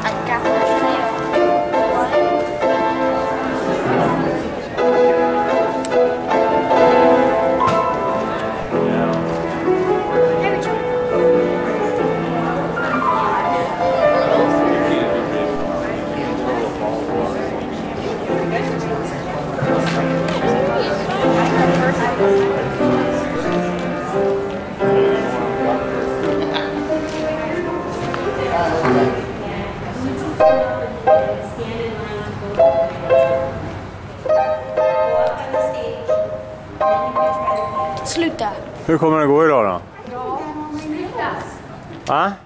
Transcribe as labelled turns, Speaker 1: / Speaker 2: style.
Speaker 1: Sluta.
Speaker 2: Hur kommer det gå idag då?
Speaker 1: Ja, sluta.
Speaker 2: Va?